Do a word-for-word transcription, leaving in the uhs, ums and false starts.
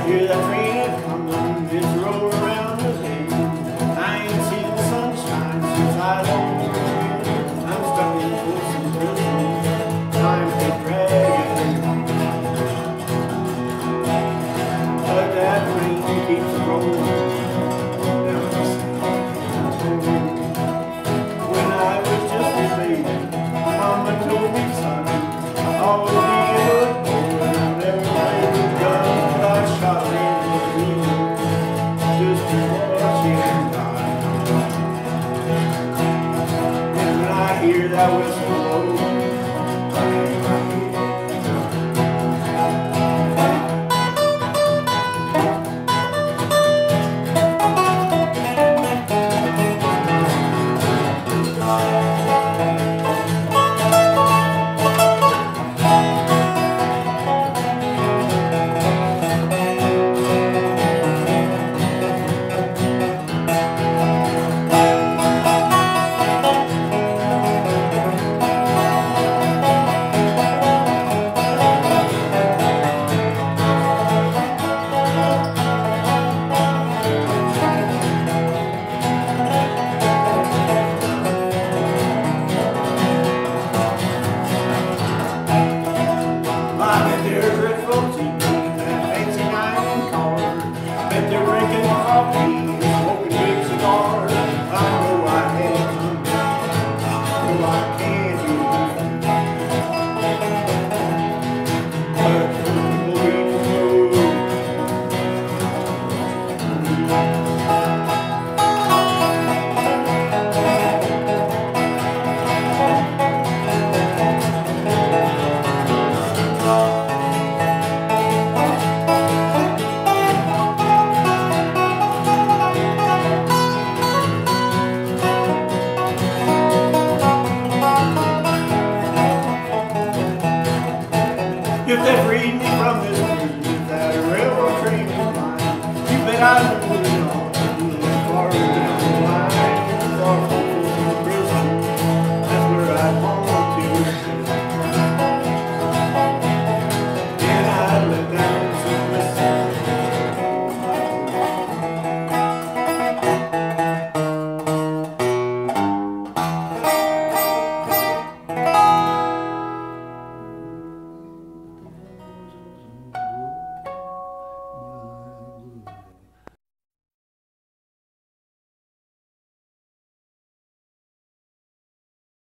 Hear that rain a-comin', it's rollin' around the bend. I ain't seen the sunshine since I don't know. I'm stuck in Folsom prison, time to drag it. But that rain keeps rollin' down the side. When I was just a baby, Mama told me, son, always be a good boy, and never play with guns. But I shot her in the knee just before she had died. And when I hear that whistle blow, I hang my head. If they freed me from this prison, that railroad train is mine, you bet I'd